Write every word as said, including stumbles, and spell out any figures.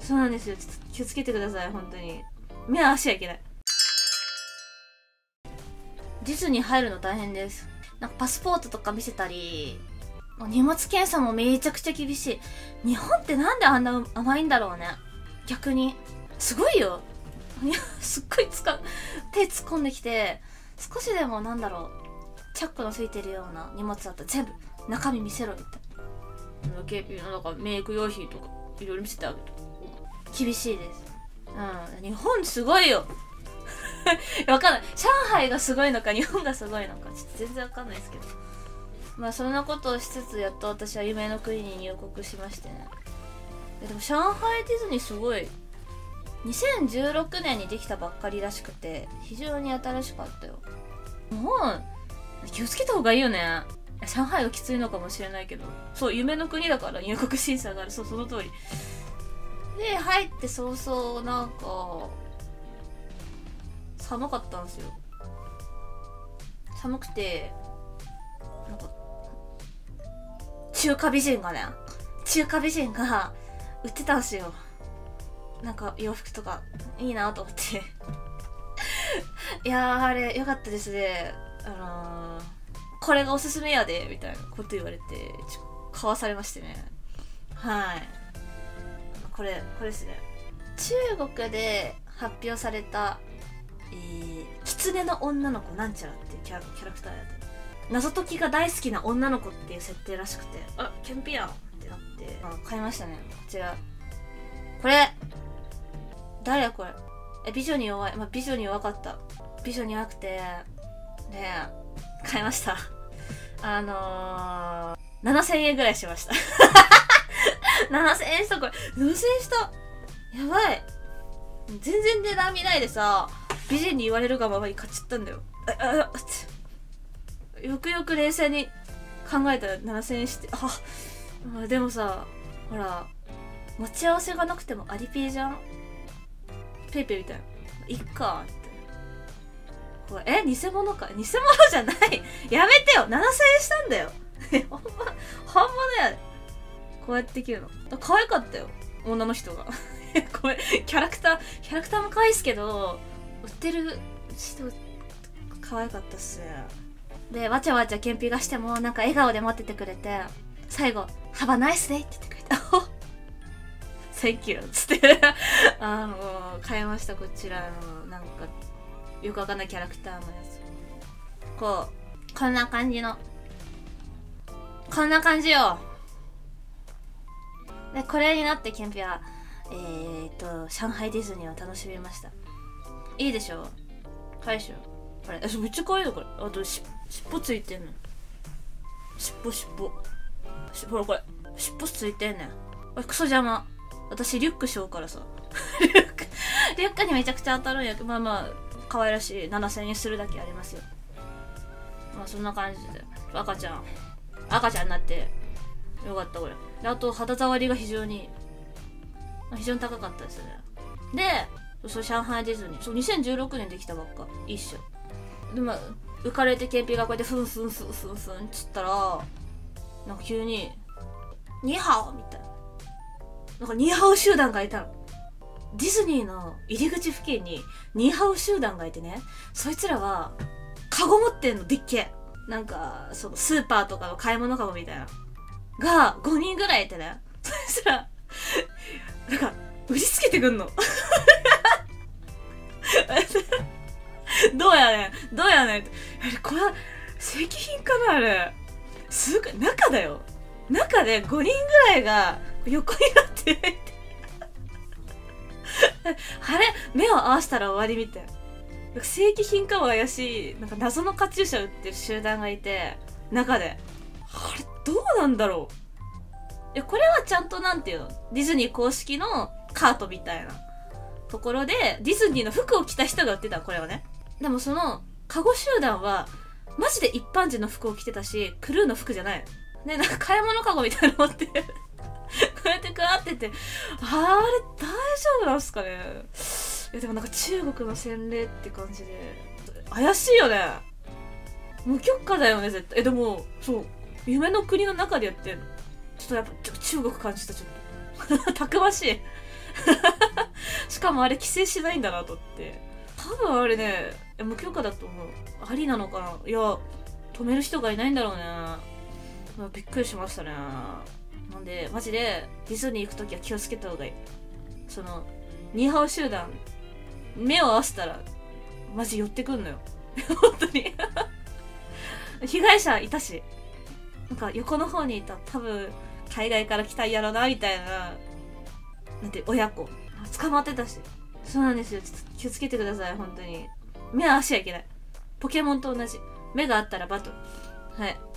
そうなんですよ。ちょっと気をつけてください、本当に。目合わしちゃいけない。ディズニー入るの大変です。なんかパスポートとか見せたり、荷物検査もめちゃくちゃ厳しい。日本ってなんであんな甘いんだろうね。逆に。すごいよ。すっごい使う。手突っ込んできて、少しでもなんだろう。チャックのついてるような荷物だったら全部中身見せろみたいな。ケーピーのなんかメイク用品とかいろいろ見せてあげる。厳しいです。うん。日本すごいよ。わかんない。上海がすごいのか日本がすごいのかちょっと全然わかんないですけど。まあそんなことをしつつやっと私は夢の国に入国しましてね。でも上海ディズニーすごいにせんじゅうろくねんにできたばっかりらしくて非常に新しかったよ。もう気をつけた方がいいよね。上海がきついのかもしれないけど、そう夢の国だから入国審査がある。そうその通りで入って早々なんか寒かったんですよ。寒くてなんか中華美人がね中華美人が売ってたんすよ。なんか洋服とかいいなと思っていやーあれ良かったですね。あのー、これがおすすめやでみたいなこと言われてちょ買わされましてね。はい、これこれですね。中国で発表されたえー、狐の女の子なんちゃらっていうキャラキャラクターやで、謎解きが大好きな女の子っていう設定らしくて、あキャンピアンってなって、あ買いましたね。こちらこれ誰やこれ。え美女に弱い、まあ、美女に弱かった。美女に弱くてね買いましたあのー、ななせんえんぐらいしましたななせんえんした。これななせんえんした。やばい。全然値段見ないでさ美人に言われるがままに買っちゃったんだよ。ああよくよく冷静に考えたらななせんえんして、あでもさほら持ち合わせがなくてもアリピーじゃん。ペイペイみたいな。いっかってこれえ偽物か。偽物じゃないやめてよ。ななせんえんしたんだよほんま本物やで。こうやって切るの可愛かったよ女の人がごめんキャラクターキャラクターも可愛いっすけど売ってる人可愛かったっす。でわちゃわちゃ検品がしてもなんか笑顔で待っててくれて最後「ハバナイスデイ」って言ってくれた「センキュー」っつってあの買いました。こちらのなんかよくわかんないキャラクターのやつ。こうこんな感じのこんな感じよ。でこれになって検品はえーっと上海ディズニーを楽しみました。いいでしょ。かいしょ。これめっちゃ可愛いのこれ。あとし尻尾ついてんの。尻尾尻尾しほらこれ尻尾ついてんねん。これクソ邪魔。私リュックしようからさリュックリュックにめちゃくちゃ当たるんやけど、まあまあ可愛らしいななせんえんするだけありますよ。まあそんな感じで赤ちゃん赤ちゃんになってよかったこれ。であと肌触りが非常に非常に高かったですね。でそう上海ディズニーそうにせんじゅうろくねんできたばっか一緒で、まあ浮かれて検品がこうやってフンフンフンフンフンっつったらなんか急に「ニーハオ」みたいななんかニーハオ集団がいたの。ディズニーの入り口付近にニーハオ集団がいてね、そいつらはカゴ持ってんの。でっけえなんかそのスーパーとかの買い物カゴみたいながごにんぐらいいてね、そいつらなんか売りつけてくんのどうやねんどうやねんって。あれこれ正規品かな。あれすごい中だよ。中でごにんぐらいが横になっててあれ目を合わせたら終わりみたいな。正規品かも怪しいなんか謎のカチューシャ売ってる集団がいて中であれどうなんだろう。いやこれはちゃんとなんていうのディズニー公式のカートみたいなところでディズニーの服を着た人が売ってたこれをね。でもそのカゴ集団はマジで一般人の服を着てたしクルーの服じゃないね。なんか買い物カゴみたいなの持ってこうやってかーっててあれ大丈夫なんすかね。いやでもなんか中国の洗礼って感じで怪しいよね。無許可だよね絶対。えでもそう夢の国の中でやってんのちょっとやっぱちょ中国感じた。ちょっとたくましいしかもあれ規制しないんだなとって、多分あれね無許可だと思う。ありなのかな。いや止める人がいないんだろうね。びっくりしましたね。なんでマジでディズニー行くときは気をつけた方がいい。そのニーハオ集団目を合わせたらマジ寄ってくんのよ本当に被害者いたし、なんか横の方にいた多分海外から来たんやろなみたいな、なんて親子捕まってたし。そうなんですよ。ちょっと気をつけてください本当に。目合わしちゃいけない。ポケモンと同じ。目があったらバトル。はい。